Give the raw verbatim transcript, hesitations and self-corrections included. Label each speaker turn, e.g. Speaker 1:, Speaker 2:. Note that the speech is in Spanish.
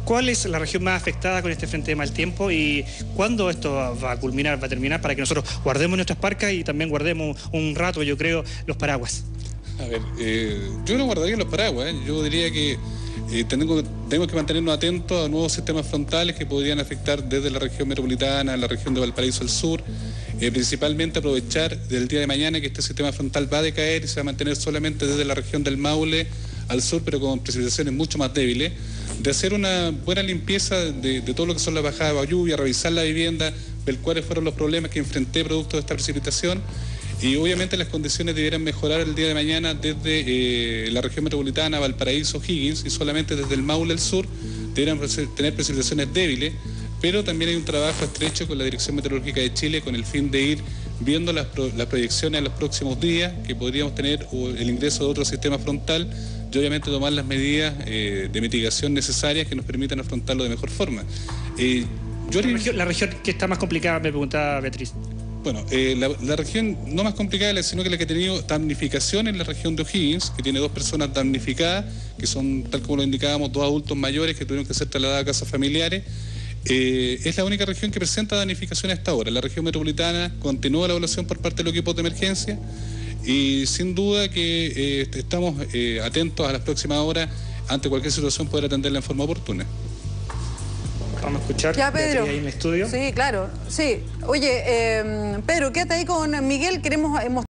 Speaker 1: ¿Cuál es la región más afectada con este frente de mal tiempo y cuándo esto va a culminar, va a terminar para que nosotros guardemos nuestras parcas y también guardemos un rato, yo creo, los paraguas?
Speaker 2: A ver, eh, yo no guardaría los paraguas, ¿eh? Yo diría que eh, tenemos, tenemos que mantenernos atentos a nuevos sistemas frontales que podrían afectar desde la región metropolitana, la región de Valparaíso al sur, eh, principalmente aprovechar del día de mañana que este sistema frontal va a decaer y se va a mantener solamente desde la región del Maule al sur, pero con precipitaciones mucho más débiles, de hacer una buena limpieza de, de todo lo que son las bajadas de lluvia, revisar la vivienda, ver cuáles fueron los problemas que enfrenté producto de esta precipitación. Y obviamente las condiciones debieran mejorar el día de mañana desde eh, la región metropolitana, Valparaíso, Higgins, y solamente desde el Maule al sur deberían tener precipitaciones débiles, pero también hay un trabajo estrecho con la Dirección Meteorológica de Chile con el fin de ir viendo las, pro, las proyecciones en los próximos días, que podríamos tener el ingreso de otro sistema frontal y obviamente tomar las medidas eh, de mitigación necesarias que nos permitan afrontarlo de mejor forma. Eh, yo
Speaker 1: la, región, la región que está más complicada, me preguntaba Beatriz.
Speaker 2: Bueno, eh, la, la región no más complicada, sino que la que ha tenido damnificación en la región de O'Higgins, que tiene dos personas damnificadas, que son, tal como lo indicábamos, dos adultos mayores que tuvieron que ser trasladados a casas familiares. Eh, es la única región que presenta damnificación hasta ahora. La región metropolitana continúa la evaluación por parte de los equipos de emergencia y sin duda que eh, estamos eh, atentos a las próximas horas ante cualquier situación poder atenderla en forma oportuna.
Speaker 1: Vamos a escuchar
Speaker 3: ya, Pedro.
Speaker 1: ahí en el estudio.
Speaker 3: Sí, claro. Sí. Oye, eh, Pedro, quédate ahí con Miguel. Queremos mostrar